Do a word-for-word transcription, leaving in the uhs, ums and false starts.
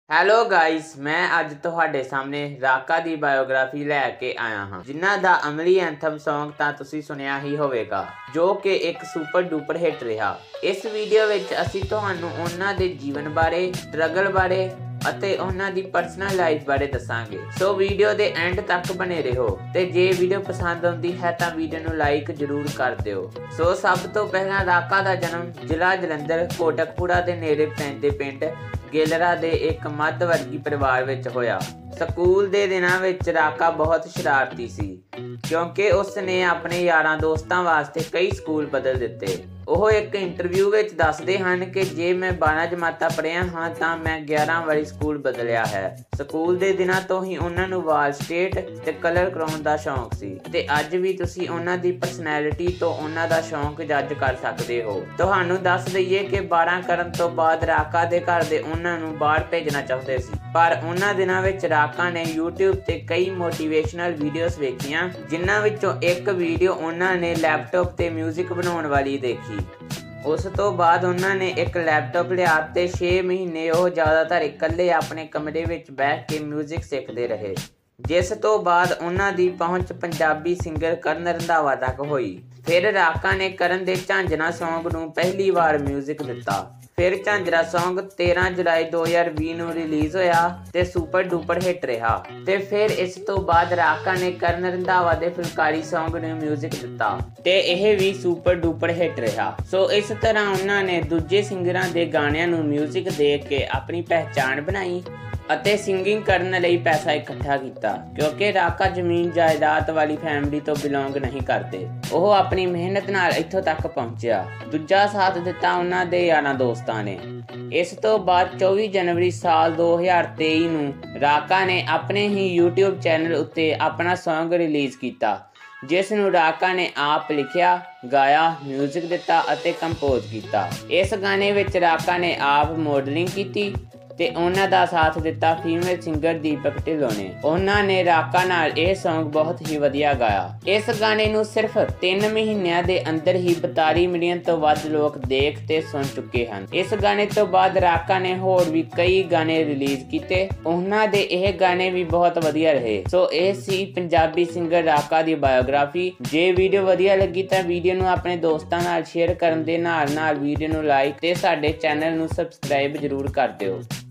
Hello guys, ਮੈਂ ਅੱਜ ਤੁਹਾਡੇ ਸਾਹਮਣੇ ਰਾਕਾ ਦੀ ਬਾਇਓਗ੍ਰਾਫੀ ਲੈ ਕੇ ਆਇਆ ਹਾਂ, ਜਿਨ੍ਹਾਂ ਦਾ ਅਮਲੀ ਐਂਥਮ ਸੌਂਗ ਤਾਂ ਤੁਸੀਂ ਸੁਣਿਆ ਹੀ ਹੋਵੇਗਾ, ਜੋ ਕਿ ਇੱਕ ਸੁਪਰ ਡੂਪਰ ਹਿੱਟ ਰਿਹਾ। ਇਸ ਵੀਡੀਓ ਵਿੱਚ ਅਸੀਂ ਤੁਹਾਨੂੰ ਉਹਨਾਂ ਦੇ ਜੀਵਨ ਬਾਰੇ, ਸਟਰਗਲ ਬਾਰੇ ਅਤੇ ਉਹਨਾਂ ਦੀ ਪਰਸਨਲ ਲਾਈਫ ਬਾਰੇ ਦੱਸਾਂਗੇ। ਸੋ ਵੀਡੀਓ ਦੇ ਐਂਡ ਤੱਕ ਬਣੇ ਰਹੋ ਤੇ ਜੇ ਵੀਡੀਓ ਪਸੰਦ ਆਉਂਦੀ ਹੈ ਤਾਂ ਵੀਡੀਓ ਨੂੰ ਲਾਈਕ ਜ਼ਰੂਰ ਕਰ ਦਿਓ। ਸੋ ਸਭ ਤੋਂ ਪਹਿਲਾਂ ਰਾਕਾ ਦਾ ਜਨਮ ਜ਼ਿਲ੍ਹਾ ਜਲੰਧਰ ਕੋਟਕਪੂਰਾ ਦੇ ਨੇੜੇ ਪੈਂਦੇ ਪਿੰਡ ਗੇਲਰਾ ਦੇ ਇੱਕ ਮੱਧ ਵਰਗੀ ਪਰਿਵਾਰ ਵਿੱਚ ਹੋਇਆ। ਸਕੂਲ ਦੇ ਦਿਨਾਂ ਵਿੱਚ ਰਾਕਾ ਬਹੁਤ ਸ਼ਰਾਰਤੀ ਸੀ, ਕਿਉਂਕਿ ਉਸ ਨੇ ਆਪਣੇ ਯਾਰਾਂ ਦੋਸਤਾਂ ਵਾਸਤੇ ਕਈ ਸਕੂਲ ਬਦਲ ਦਿੱਤੇ। ਉਹ ਇੱਕ ਇੰਟਰਵਿਊ ਵਿੱਚ ਦੱਸਦੇ ਹਨ ਕਿ ਜੇ ਮੈਂ ਬਾਰਾਂ ਜਮਾਤਾਂ ਪੜ੍ਹਿਆ ਹਾਂ ਤਾਂ ਮੈਂ ਗਿਆਰਾਂ ਵਾਰੀ ਸਕੂਲ ਬਦਲਿਆ ਹੈ। ਸਕੂਲ ਦੇ ਦਿਨਾਂ ਤੋਂ ਹੀ ਉਹਨਾਂ ਨੂੰ ਵਾਲ ਸਟੇਟ ਤੇ ਕਲਰ ਕਰਾਉਣ ਦਾ ਸ਼ੌਂਕ ਸੀ ਤੇ ਅੱਜ ਵੀ ਤੁਸੀਂ ਉਹਨਾਂ ਦੀ ਪਰਸਨੈਲਿਟੀ ਤੋਂ ਉਹਨਾਂ ਦਾ ਸ਼ੌਂਕ ਜੱਜ ਕਰ ਸਕਦੇ ਹੋ। ਤੁਹਾਨੂੰ ਦੱਸ ਦਈਏ ਕਿ ਬਾਰਾਂ ਕਰਨ ਤੋਂ ਬਾਅਦ ਰਾਕਾ ਦੇ ਘਰ ਦੇ ਉਹਨਾਂ ਨੂੰ ਬਾਹਰ ਭੇਜਣਾ ਚਾਹੁੰਦੇ ਸੀ, ਪਰ ਉਹਨਾਂ ਦਿਨਾਂ ਵਿੱਚ ਰਾਕਾ ਨੇ YouTube ਤੇ ਕਈ ਮੋਟੀਵੇਸ਼ਨਲ ਵੀਡੀਓਜ਼ ਵੇਖੀਆਂ, ਜਿਨ੍ਹਾਂ ਵਿੱਚੋਂ ਇੱਕ ਵੀਡੀਓ ਉਹਨਾਂ ਨੇ ਲੈਪਟਾਪ ਤੇ ਮਿਊਜ਼ਿਕ ਬਣਾਉਣ ਵਾਲੀ ਦੇਖੀ। ਉਸ ਤੋਂ ਬਾਅਦ ਉਹਨਾਂ ਨੇ ਇੱਕ ਲੈਪਟਾਪ ਲਿਆ ਤੇ ਛੇ ਮਹੀਨੇ ਉਹ ਜ਼ਿਆਦਾਤਰ ਇਕੱਲੇ ਆਪਣੇ ਕਮਰੇ ਵਿੱਚ ਬੈਠ ਕੇ ਮਿਊਜ਼ਿਕ ਸਿੱਖਦੇ ਰਹੇ, ਜਿਸ ਤੋਂ ਬਾਅਦ ਉਹਨਾਂ ਦੀ ਪਹੁੰਚ ਪੰਜਾਬੀ ਸਿੰਗਰ ਕਰਨ ਰੰਧਾਵਾ ਤੱਕ ਹੋਈ। ਫਿਰ ਰਾਕਾ ਨੇ ਕਰਨ ਦੇ ਝਾਂਜਰਾਂ ਸੌਂਗ ਨੂੰ ਪਹਿਲੀ ਵਾਰ ਮਿਊਜ਼ਿਕ ਦਿੱਤਾ। ਫਿਰ ਝਾਂਜਰਾ ਸੌਂਗ ਤੇਰਾਂ ਜੁਲਾਈ ਦੋ ਹਜ਼ਾਰ ਵੀਹ ਨੂੰ ਰਿਲੀਜ਼ ਹੋਇਆ ਤੇ ਸੁਪਰ ਡੂਪਰ ਹਿੱਟ ਰਿਹਾ। ਤੇ ਫਿਰ ਇਸ ਤੋਂ ਬਾਅਦ ਰਾਕਾ ਨੇ ਕਰਨ ਰੰਧਾਵਾ ਦੇ ਫੁਲਕਾਰੀ ਸੌਂਗ ਨੂੰ ਮਿਊਜ਼ਿਕ ਦਿੱਤਾ ਤੇ ਇਹ ਵੀ ਸੁਪਰ ਡੂਪਰ ਹਿੱਟ ਰਿਹਾ। ਸੋ ਇਸ ਤਰ੍ਹਾਂ ਉਹਨਾਂ ਨੇ ਦੂਜੇ ਸਿੰਗਰਾਂ ਦੇ ਗਾਣਿਆਂ ਨੂੰ ਮਿਊਜ਼ਿਕ ਦੇ ਕੇ ਆਪਣੀ ਪਹਿਚਾਣ ਬਣਾਈ ਅਤੇ ਸਿੰਗਿੰਗ ਕਰਨ ਲਈ ਪੈਸਾ ਇਕੱਠਾ ਕੀਤਾ, ਕਿਉਂਕਿ ਰਾਕਾ ਜ਼ਮੀਨ ਜਾਇਦਾਦ ਵਾਲੀ ਫੈਮਿਲੀ ਤੋਂ ਬਿਲੋਂਗ ਨਹੀਂ ਕਰਦੇ। ਉਹ ਆਪਣੀ ਮਿਹਨਤ ਨਾਲ ਇੱਥੋਂ ਤੱਕ ਪਹੁੰਚਿਆ। ਦੂਜਾ ਸਾਥ ਦਿੱਤਾ ਉਹਨਾਂ ਦੇ ਯਾਰਾਂ ਦੋਸਤਾਂ ਨੇ। ਇਸ ਤੋਂ ਬਾਅਦ ਚੌਵੀ ਜਨਵਰੀ ਸਾਲ ਦੋ ਹਜ਼ਾਰ ਤੇਈ ਨੂੰ ਰਾਕਾ ਨੇ ਆਪਣੇ ਹੀ YouTube ਚੈਨਲ ਉੱਤੇ ਆਪਣਾ ਸੌਂਗ ਰਿਲੀਜ਼ ਕੀਤਾ, ਜਿਸ ਨੂੰ ਰਾਕਾ ਨੇ ਆਪ ਲਿਖਿਆ, ਗਾਇਆ, ਮਿਊਜ਼ਿਕ ਦਿੱਤਾ ਅਤੇ ਕੰਪੋਜ਼ ਕੀਤਾ। ਇਸ ਗਾਣੇ ਵਿੱਚ ਰਾਕਾ ਨੇ ਆਪ ਮੋਡਲਿੰਗ ਕੀਤੀ ਤੇ ਉਹਨਾਂ ਦਾ ਸਾਥ ਦਿੱਤਾ ਫੀਮੇਲ ਸਿੰਗਰ ਦੀਪਕ ਢਿੱਲੋਂ ਨੇ। ਉਹਨਾਂ ਨੇ ਰਾਕਾ ਨਾਲ ਇਹ ਸੌਂਗ ਬਹੁਤ ਹੀ ਵਧੀਆ ਗਾਇਆ। ਇਸ ਗਾਣੇ ਨੂੰ ਸਿਰਫ ਤਿੰਨ ਮਹੀਨਿਆਂ ਦੇ ਅੰਦਰ ਹੀ ਬਤਾਲੀ ਮਿਲੀਅਨ ਤੋਂ ਵੱਧ ਲੋਕ ਦੇਖ ਤੇ ਸੁਣ ਚੁੱਕੇ ਹਨ। ਇਸ ਗਾਣੇ ਤੋਂ ਬਾਅਦ ਰਾਕਾ ਨੇ ਹੋਰ ਵੀ ਕਈ ਗਾਣੇ ਰਿਲੀਜ਼ ਕੀਤੇ, ਉਹਨਾਂ ਦੇ ਇਹ ਗਾਣੇ ਵੀ ਬਹੁਤ ਵਧੀਆ ਰਹੇ। ਸੋ ਇਹ ਸੀ ਪੰਜਾਬੀ ਸਿੰਗਰ ਰਾਕਾ ਦੀ ਬਾਇਓਗ੍ਰਾਫੀ। ਜੇ ਵੀਡੀਓ ਵਧੀਆ ਲੱਗੀ ਤਾਂ ਵੀਡੀਓ ਨੂੰ ਆਪਣੇ ਦੋਸਤਾਂ ਨਾਲ ਸ਼ੇਅਰ ਕਰਨ ਦੇ ਨਾਲ ਨਾਲ ਵੀਡੀਓ ਨੂੰ ਲਾਈਕ ਤੇ ਸਾਡੇ ਚੈਨਲ ਨੂੰ ਸਬਸਕ੍ਰਾਈਬ ਜ਼ਰੂਰ ਕਰ ਦਿਓ।